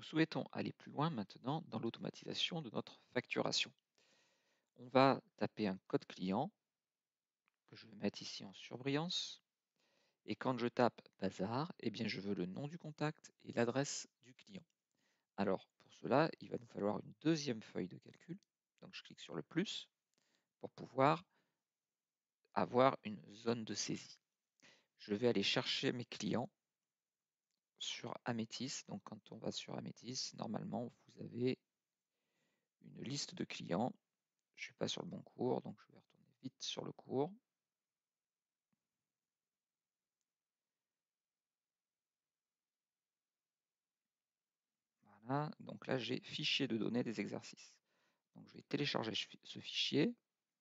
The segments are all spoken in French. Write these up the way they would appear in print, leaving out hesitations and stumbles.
Nous souhaitons aller plus loin maintenant dans l'automatisation de notre facturation. On va taper un code client que je vais mettre ici en surbrillance. Et quand je tape Bazar, eh bien je veux le nom du contact et l'adresse du client. Alors pour cela, il va nous falloir une deuxième feuille de calcul. Donc je clique sur le plus pour pouvoir avoir une zone de saisie. Je vais aller chercher mes clients sur Amétis. Donc quand on va sur Amétis, normalement vous avez une liste de clients. Je ne suis pas sur le bon cours, donc je vais retourner vite sur le cours. Voilà, donc là j'ai fichier de données des exercices. Donc je vais télécharger ce fichier.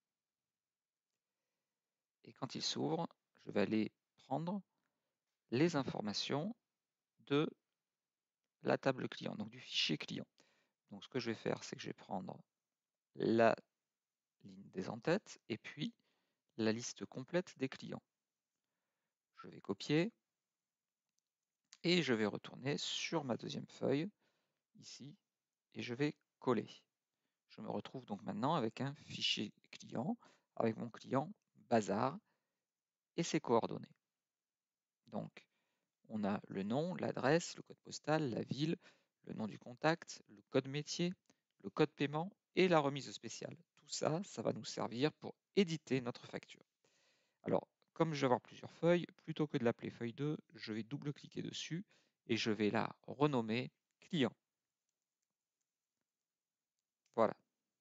Et quand il s'ouvre, je vais aller prendre les informations de la table client, donc du fichier client. Donc ce que je vais faire, c'est que je vais prendre la ligne des en-têtes et puis la liste complète des clients. Je vais copier et je vais retourner sur ma deuxième feuille, ici, et je vais coller. Je me retrouve donc maintenant avec un fichier client, avec mon client Bazar et ses coordonnées. Donc, on a le nom, l'adresse, le code postal, la ville, le nom du contact, le code métier, le code paiement et la remise spéciale. Tout ça, ça va nous servir pour éditer notre facture. Alors, comme je vais avoir plusieurs feuilles, plutôt que de l'appeler feuille 2, je vais double-cliquer dessus et je vais la renommer client. Voilà.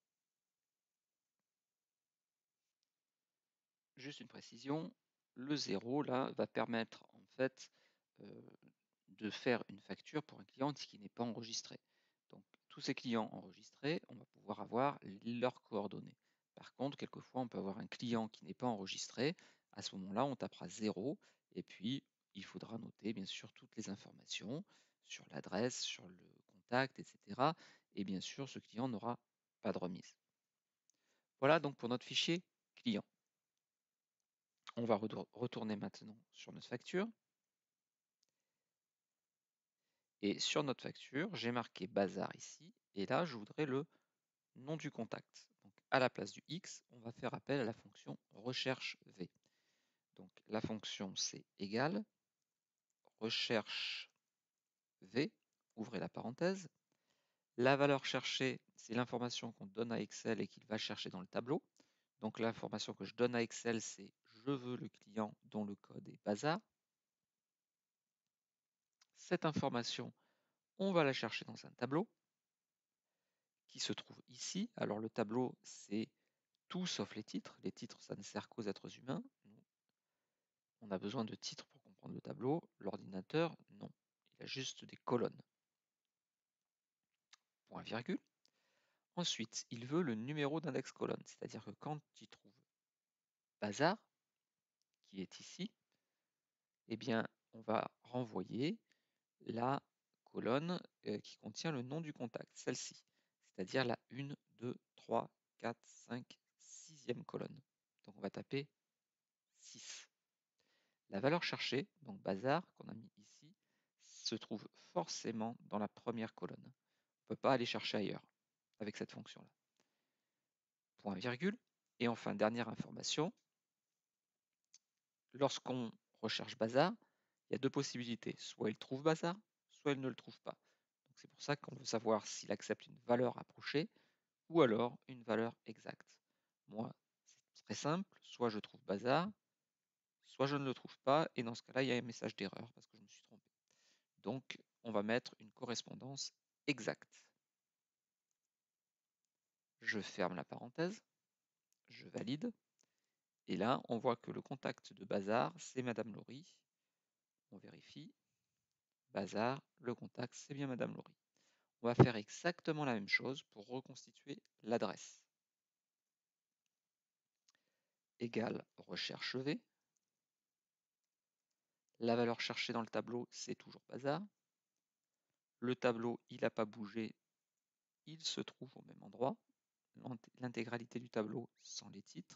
Juste une précision, le 0 là va permettre en fait de faire une facture pour un client qui n'est pas enregistré. Donc tous ces clients enregistrés, on va pouvoir avoir leurs coordonnées. Par contre, quelquefois, on peut avoir un client qui n'est pas enregistré. À ce moment-là, on tapera 0 et puis il faudra noter bien sûr toutes les informations sur l'adresse, sur le contact, etc. Et bien sûr, ce client n'aura pas de remise. Voilà donc pour notre fichier client. On va retourner maintenant sur notre facture. Et sur notre facture, j'ai marqué Bazar ici. Et là, je voudrais le nom du contact. Donc, à la place du X, on va faire appel à la fonction recherche V. Donc, la fonction, c'est égal recherche V, ouvrez la parenthèse. La valeur cherchée, c'est l'information qu'on donne à Excel et qu'il va chercher dans le tableau. Donc, l'information que je donne à Excel, c'est je veux le client dont le code est Bazar. Cette information, on va la chercher dans un tableau qui se trouve ici. Alors, le tableau, c'est tout sauf les titres. Les titres, ça ne sert qu'aux êtres humains. On a besoin de titres pour comprendre le tableau. L'ordinateur, non. Il a juste des colonnes. Point virgule. Ensuite, il veut le numéro d'index colonne. C'est-à-dire que quand il trouve Bazar, qui est ici, eh bien, on va renvoyer la colonne qui contient le nom du contact, celle-ci. C'est-à-dire la 1, 2, 3, 4, 5, 6e colonne. Donc on va taper 6. La valeur cherchée, donc Bazar, qu'on a mis ici, se trouve forcément dans la première colonne. On ne peut pas aller chercher ailleurs avec cette fonction-là. Point virgule. Et enfin, dernière information, lorsqu'on recherche Bazar, il y a deux possibilités. Soit il trouve Bazar, soit il ne le trouve pas. Donc c'est pour ça qu'on veut savoir s'il accepte une valeur approchée ou alors une valeur exacte. Moi, c'est très simple, soit je trouve Bazar, soit je ne le trouve pas, et dans ce cas-là, il y a un message d'erreur parce que je me suis trompé. Donc, on va mettre une correspondance exacte. Je ferme la parenthèse, je valide, et là, on voit que le contact de Bazar, c'est Madame Laurie. On vérifie. Bazar, le contact, c'est bien Madame Laurie. On va faire exactement la même chose pour reconstituer l'adresse. Égale recherche V. La valeur cherchée dans le tableau, c'est toujours Bazar. Le tableau, il n'a pas bougé, il se trouve au même endroit. L'intégralité du tableau sans les titres.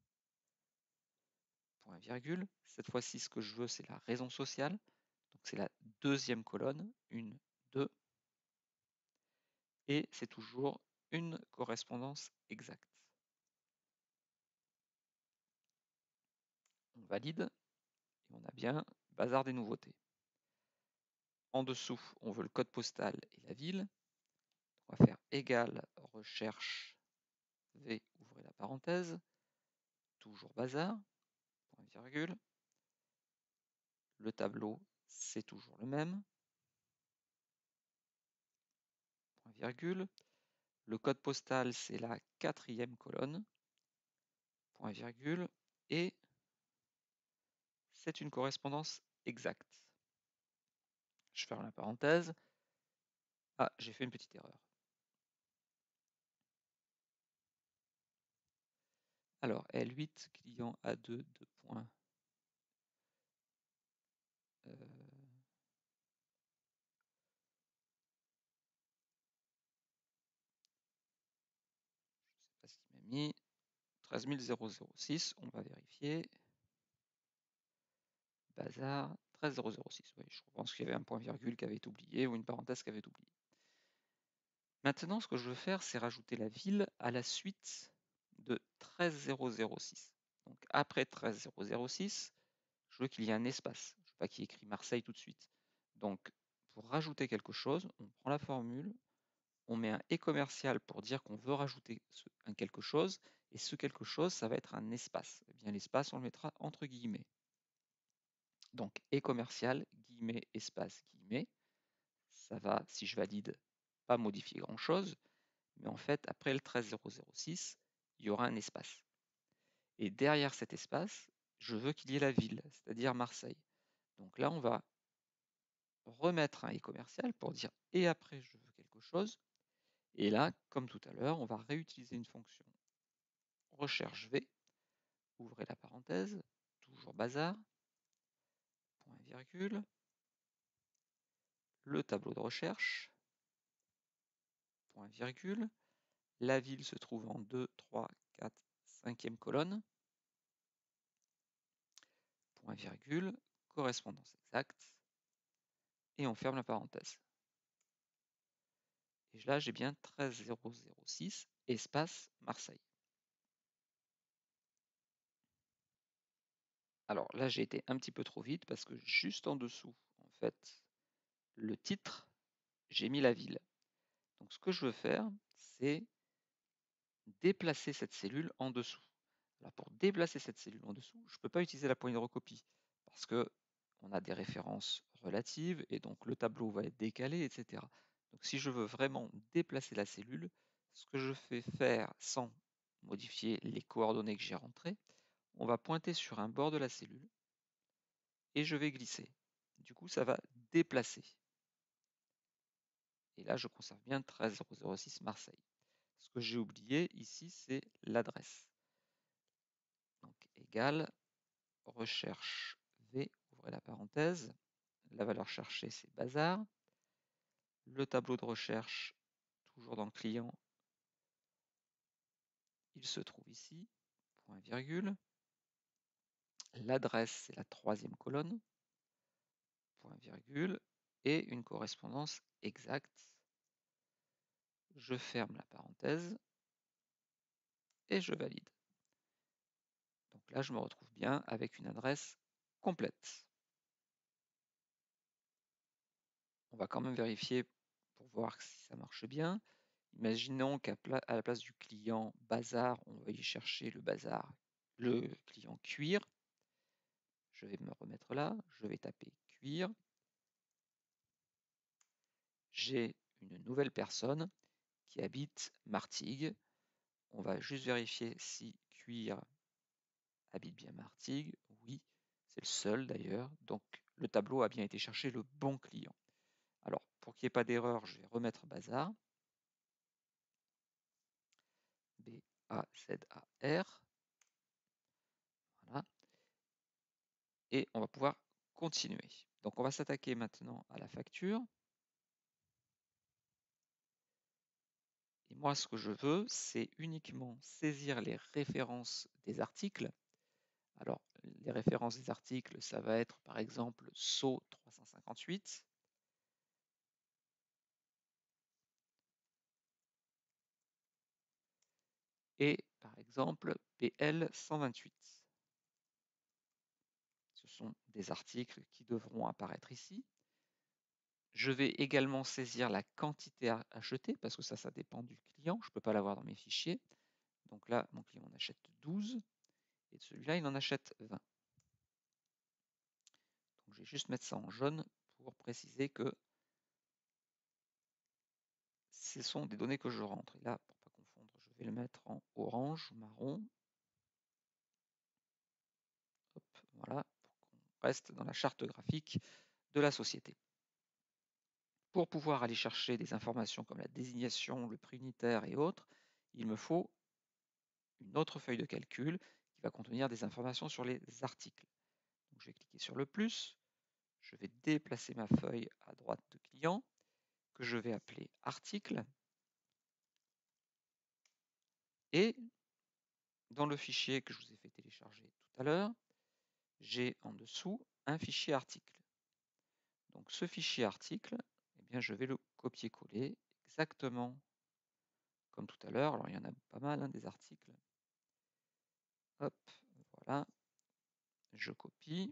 Point virgule. Cette fois-ci, ce que je veux, c'est la raison sociale. Donc c'est la deuxième colonne, 1, 2. et c'est toujours une correspondance exacte. On valide et on a bien bazar des nouveautés. En dessous, on veut le code postal et la ville. On va faire égal recherche V, ouvrez la parenthèse, toujours bazar, point virgule. Le tableau, c'est toujours le même, point virgule. Le code postal, c'est la 4e colonne, point virgule. Et c'est une correspondance exacte. Je ferme la parenthèse. Ah, j'ai fait une petite erreur. Alors, L8, client A2, 2 points. Je ne sais pas ce qu'il m'a mis. 13006, on va vérifier. Bazar, 13006. Oui, je pense qu'il y avait un point virgule qui avait été oublié ou une parenthèse qui avait été oubliée. Maintenant, ce que je veux faire, c'est rajouter la ville à la suite de 13006. Donc après 13006, je veux qu'il y ait un espace. Je ne veux pas qu'il y ait écrit Marseille tout de suite. Donc pour rajouter quelque chose, on prend la formule, on met un et commercial pour dire qu'on veut rajouter un quelque chose, et ce quelque chose, ça va être un espace. Eh bien, l'espace, on le mettra entre guillemets. Donc et commercial, guillemets, espace, guillemets. Ça va, si je valide, pas modifier grand-chose. Mais en fait, après le 13006, il y aura un espace. Et derrière cet espace, je veux qu'il y ait la ville, c'est-à-dire Marseille. Donc là, on va remettre un et commercial pour dire et après, je veux quelque chose. Et là, comme tout à l'heure, on va réutiliser une fonction recherche V, ouvrez la parenthèse, toujours bazar, point virgule, le tableau de recherche, point virgule, la ville se trouve en 2, 3, 4, 5e colonne, point virgule, correspondance exacte, et on ferme la parenthèse. Et là, j'ai bien 13006, espace Marseille. Alors là, j'ai été un petit peu trop vite parce que juste en dessous, en fait, le titre, j'ai mis la ville. Donc ce que je veux faire, c'est déplacer cette cellule en dessous. Alors pour déplacer cette cellule en dessous, je ne peux pas utiliser la poignée de recopie parce que on a des références relatives et donc le tableau va être décalé, etc. Donc si je veux vraiment déplacer la cellule, ce que je fais faire sans modifier les coordonnées que j'ai rentrées, on va pointer sur un bord de la cellule et je vais glisser. Du coup, ça va déplacer. Et là, je conserve bien 13006 Marseille. Ce que j'ai oublié ici, c'est l'adresse. Donc, égal, recherche V, ouvrez la parenthèse. La valeur cherchée, c'est bazar. Le tableau de recherche, toujours dans le client, il se trouve ici, point virgule. L'adresse, c'est la 3e colonne, point virgule, et une correspondance exacte. Je ferme la parenthèse et je valide. Donc là, je me retrouve bien avec une adresse complète. On va quand même vérifier pour voir si ça marche bien. Imaginons qu'à la place du client bazar, on va y chercher le bazar, le client cuir. Je vais me remettre là, je vais taper cuir. J'ai une nouvelle personne qui habite Martigues. On va juste vérifier si cuir habite bien Martigues. Oui, c'est le seul d'ailleurs. Donc le tableau a bien été chercher le bon client. Alors, pour qu'il n'y ait pas d'erreur, je vais remettre bazar. B-A-Z-A-R. Voilà. Et on va pouvoir continuer. Donc, on va s'attaquer maintenant à la facture. Et moi, ce que je veux, c'est uniquement saisir les références des articles. Alors, les références des articles, ça va être par exemple SO 358. et par exemple PL 128. Ce sont des articles qui devront apparaître ici. Je vais également saisir la quantité à acheter parce que ça dépend du client. Je ne peux pas l'avoir dans mes fichiers. Donc là, mon client en achète 12 et celui-là, il en achète 20. Donc je vais juste mettre ça en jaune pour préciser que ce sont des données que je rentre. Et là, pour ne pas confondre, je vais le mettre en orange ou marron. Hop, voilà, pour qu'on reste dans la charte graphique de la société. Pour pouvoir aller chercher des informations comme la désignation, le prix unitaire et autres, il me faut une autre feuille de calcul qui va contenir des informations sur les articles. Donc, je vais cliquer sur le plus, je vais déplacer ma feuille à droite de client, que je vais appeler article, et dans le fichier que je vous ai fait télécharger tout à l'heure, j'ai en dessous un fichier article. Donc ce fichier article, eh bien, je vais le copier-coller exactement comme tout à l'heure. Alors il y en a pas mal des articles. Hop, voilà, je copie,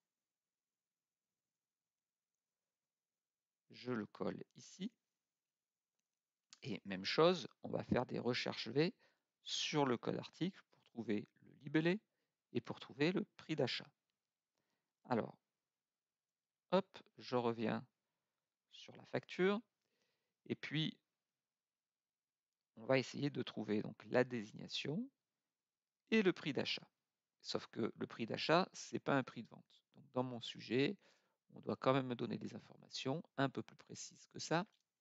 je le colle ici. Et même chose, on va faire des recherches V sur le code article pour trouver le libellé et pour trouver le prix d'achat. Alors, hop, je reviens sur la facture et puis on va essayer de trouver donc la désignation et le prix d'achat. Sauf que le prix d'achat, ce n'est pas un prix de vente. Donc dans mon sujet, on doit quand même me donner des informations un peu plus précises que ça.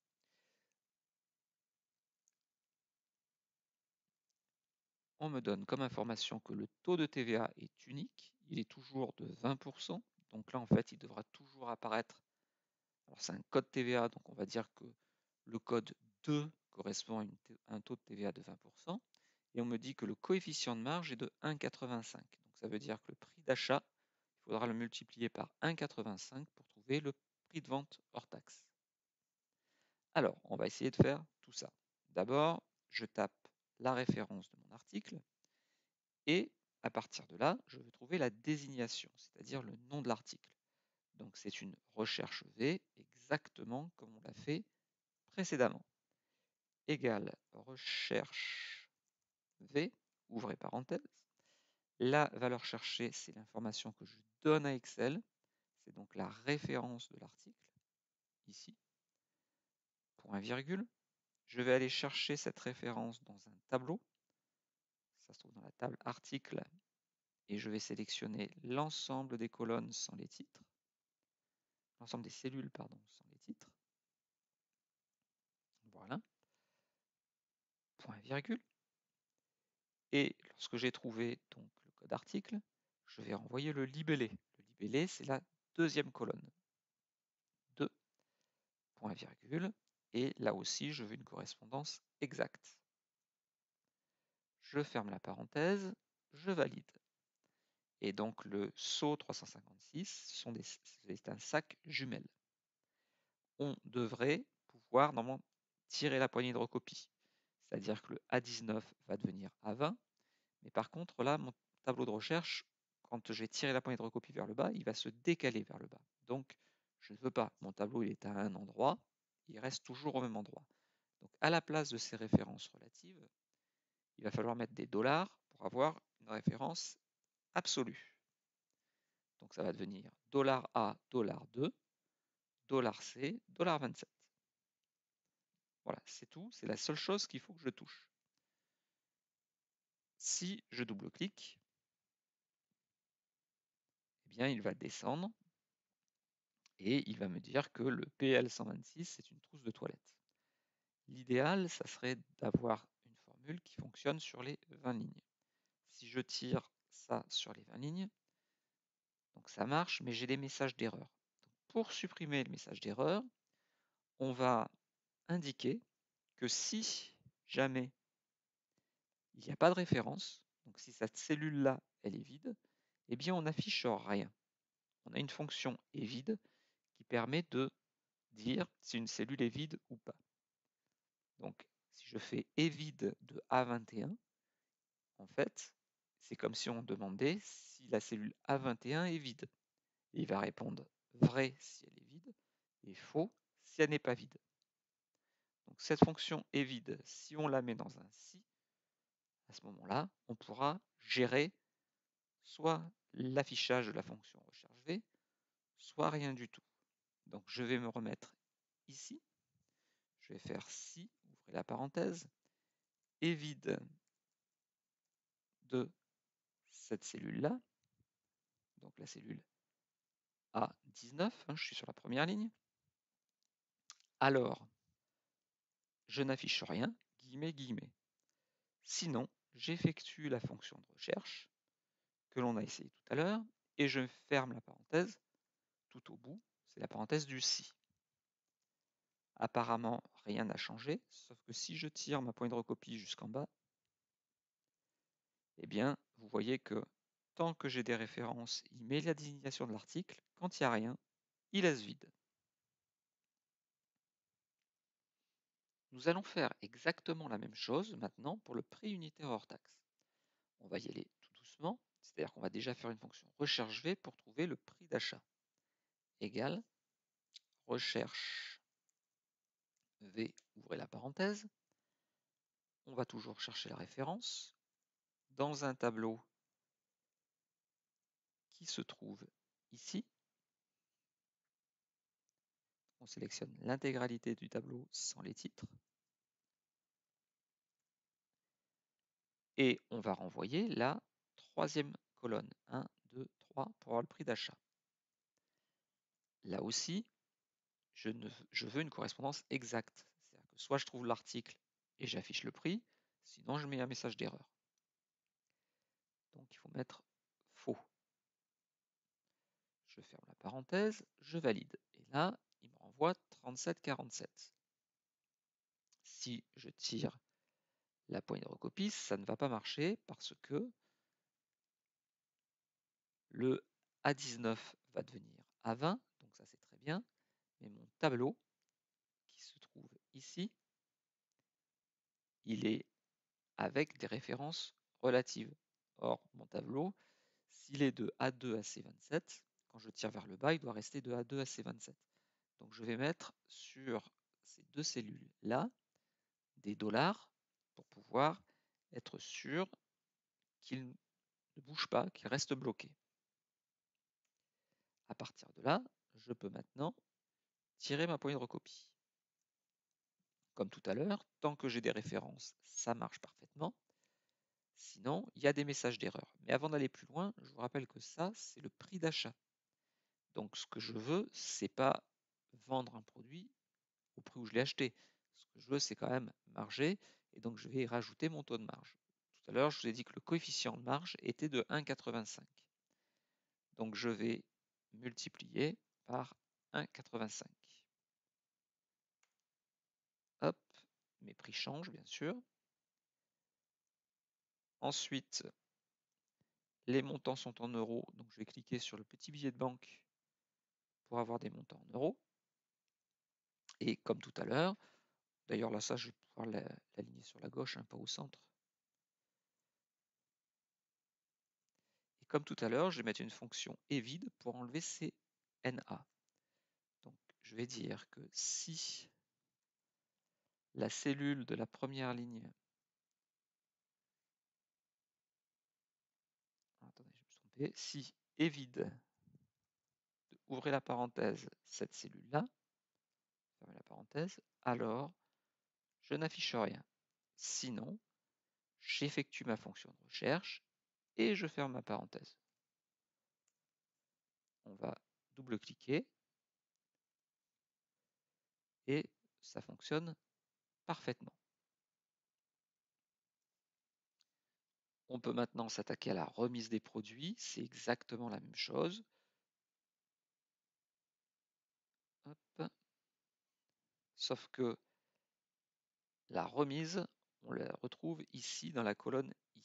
On me donne comme information que le taux de TVA est unique, il est toujours de 20%. Donc là, en fait, il devra toujours apparaître. Alors c'est un code TVA, donc on va dire que le code 2 correspond à un taux de TVA de 20%. Et on me dit que le coefficient de marge est de 1,85. Donc ça veut dire que le prix d'achat, il faudra le multiplier par 1,85 pour trouver le prix de vente hors taxe. Alors, on va essayer de faire tout ça. D'abord, je tape la référence de mon article et à partir de là, je vais trouver la désignation, c'est-à-dire le nom de l'article. Donc c'est une recherche V exactement comme on l'a fait précédemment. Égale recherche V, ouvrez parenthèse. La valeur cherchée, c'est l'information que je donne à Excel. C'est donc la référence de l'article, ici. Point virgule. Je vais aller chercher cette référence dans un tableau. Ça se trouve dans la table article. Et je vais sélectionner l'ensemble des colonnes sans les titres. L'ensemble des cellules, pardon, sans les titres. Voilà. Point virgule. Et lorsque j'ai trouvé donc le code article, je vais renvoyer le libellé. Le libellé, c'est la deuxième colonne. 2, point virgule. Et là aussi, je veux une correspondance exacte. Je ferme la parenthèse, je valide. Et donc le SO 356, c'est un sac jumelle. On devrait pouvoir normalement tirer la poignée de recopie. C'est-à-dire que le A19 va devenir A20. Mais par contre, là, mon tableau de recherche, quand je vais tirer la poignée de recopie vers le bas, il va se décaler vers le bas. Donc, je ne veux pas. Mon tableau, il est à un endroit, il reste toujours au même endroit. Donc, à la place de ces références relatives, il va falloir mettre des dollars pour avoir une référence absolue. Donc, ça va devenir $A, $2, $C, $27. Voilà, c'est tout. C'est la seule chose qu'il faut que je touche. Si je double-clique, eh bien, il va descendre et il va me dire que le PL126, c'est une trousse de toilette. L'idéal, ça serait d'avoir une formule qui fonctionne sur les 20 lignes. Si je tire ça sur les 20 lignes, donc ça marche, mais j'ai des messages d'erreur. Pour supprimer le message d'erreur, on va indiquer que si jamais il n'y a pas de référence, donc si cette cellule-là, elle est vide, eh bien on n'affiche rien. On a une fonction est vide qui permet de dire si une cellule est vide ou pas. Donc si je fais est vide de A21, en fait, c'est comme si on demandait si la cellule A21 est vide. Et il va répondre vrai si elle est vide et faux si elle n'est pas vide. Donc cette fonction est vide, si on la met dans un si, à ce moment-là, on pourra gérer soit l'affichage de la fonction recherche V, soit rien du tout. Donc je vais me remettre ici, je vais faire si, ouvrez la parenthèse, est vide de cette cellule-là, donc la cellule A19, je suis sur la première ligne, alors je n'affiche rien, guillemets, guillemets. Sinon, j'effectue la fonction de recherche que l'on a essayé tout à l'heure et je ferme la parenthèse tout au bout, c'est la parenthèse du si. Apparemment, rien n'a changé, sauf que si je tire ma poignée de recopie jusqu'en bas, eh bien, vous voyez que tant que j'ai des références, il met la désignation de l'article. Quand il n'y a rien, il laisse vide. Nous allons faire exactement la même chose maintenant pour le prix unitaire hors taxe. On va y aller tout doucement, c'est-à-dire qu'on va déjà faire une fonction recherche V pour trouver le prix d'achat. Égale recherche V, ouvrez la parenthèse. On va toujours chercher la référence dans un tableau qui se trouve ici. On sélectionne l'intégralité du tableau sans les titres. Et on va renvoyer la troisième colonne, 1, 2, 3, pour avoir le prix d'achat. Là aussi, je veux une correspondance exacte. C'est-à-dire que soit je trouve l'article et j'affiche le prix, sinon je mets un message d'erreur. Donc il faut mettre faux. Je ferme la parenthèse, je valide. Et là, il me renvoie 37,47. Si je tire la poignée de recopie, ça ne va pas marcher parce que le A19 va devenir A20, donc ça c'est très bien, mais mon tableau qui se trouve ici, il est avec des références relatives. Or, mon tableau, s'il est de A2 à C27, quand je tire vers le bas, il doit rester de A2 à C27. Donc je vais mettre sur ces deux cellules-là des dollars pour pouvoir être sûr qu'ils ne bougent pas, qu'ils restent bloqués. À partir de là, je peux maintenant tirer ma poignée de recopie. Comme tout à l'heure, tant que j'ai des références, ça marche parfaitement. Sinon, il y a des messages d'erreur. Mais avant d'aller plus loin, je vous rappelle que ça, c'est le prix d'achat. Donc ce que je veux, c'est pas vendre un produit au prix où je l'ai acheté. Ce que je veux, c'est quand même marger, et donc je vais y rajouter mon taux de marge. Tout à l'heure, je vous ai dit que le coefficient de marge était de 1,85. Donc je vais multiplier par 1,85. Hop, mes prix changent bien sûr. Ensuite, les montants sont en euros, donc je vais cliquer sur le petit billet de banque pour avoir des montants en euros. Et comme tout à l'heure, d'ailleurs là ça je vais pouvoir l'aligner sur la gauche, pas au centre. Et comme tout à l'heure, je vais mettre une fonction evide pour enlever ces NA. Donc je vais dire que si la cellule de la première ligne, attendez, je me suis trompé, si est vide, ouvrez la parenthèse, cette cellule-là, fermez la parenthèse, alors je n'affiche rien. Sinon, j'effectue ma fonction de recherche et je ferme ma parenthèse. On va double-cliquer et ça fonctionne parfaitement. On peut maintenant s'attaquer à la remise des produits, c'est exactement la même chose. Hop. Sauf que la remise, on la retrouve ici dans la colonne I.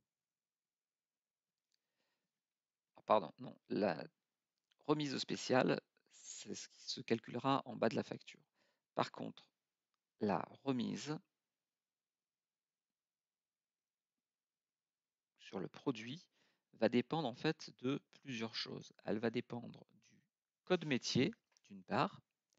Ah, pardon, non, la remise spéciale, c'est ce qui se calculera en bas de la facture. Par contre, la remise, sur le produit va dépendre en fait de plusieurs choses. Elle va dépendre du code métier, d'une part,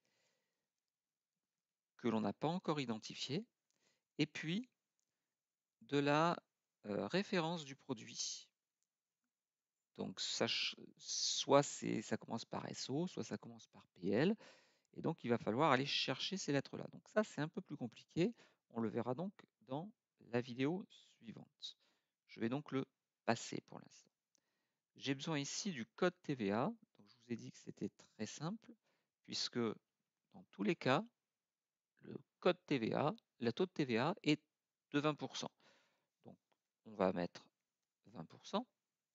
que l'on n'a pas encore identifié, et puis de la référence du produit. Donc soit ça commence par SO, soit ça commence par PL, et donc il va falloir aller chercher ces lettres-là. Donc ça c'est un peu plus compliqué, on le verra donc dans la vidéo suivante. Je vais donc le passer pour l'instant. J'ai besoin ici du code TVA, donc je vous ai dit que c'était très simple, puisque dans tous les cas, le code TVA, le taux de TVA est de 20%. Donc on va mettre 20%.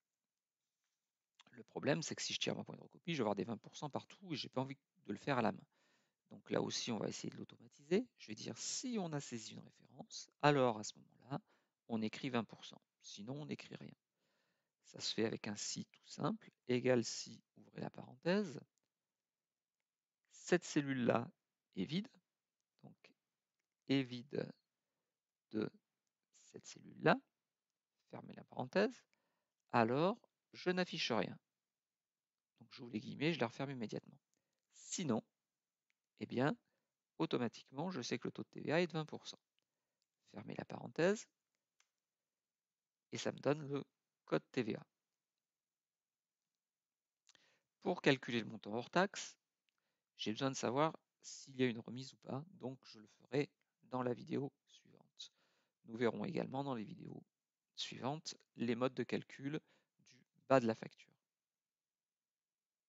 Le problème, c'est que si je tire ma pointe de recopie, je vais avoir des 20% partout et j'ai pas envie de le faire à la main. Donc là aussi, on va essayer de l'automatiser. Je vais dire si on a saisi une référence, alors à ce moment-là, on écrit 20%. Sinon, on n'écrit rien. Ça se fait avec un si tout simple, égale si, ouvrez la parenthèse. Cette cellule-là est vide, donc est vide de cette cellule-là, fermez la parenthèse, alors je n'affiche rien. Donc j'ouvre les guillemets, je la referme immédiatement. Sinon, eh bien, automatiquement, je sais que le taux de TVA est de 20%. Fermez la parenthèse, et ça me donne le code TVA. Pour calculer le montant hors taxe, j'ai besoin de savoir s'il y a une remise ou pas, donc je le ferai dans la vidéo suivante. Nous verrons également dans les vidéos suivantes les modes de calcul du bas de la facture.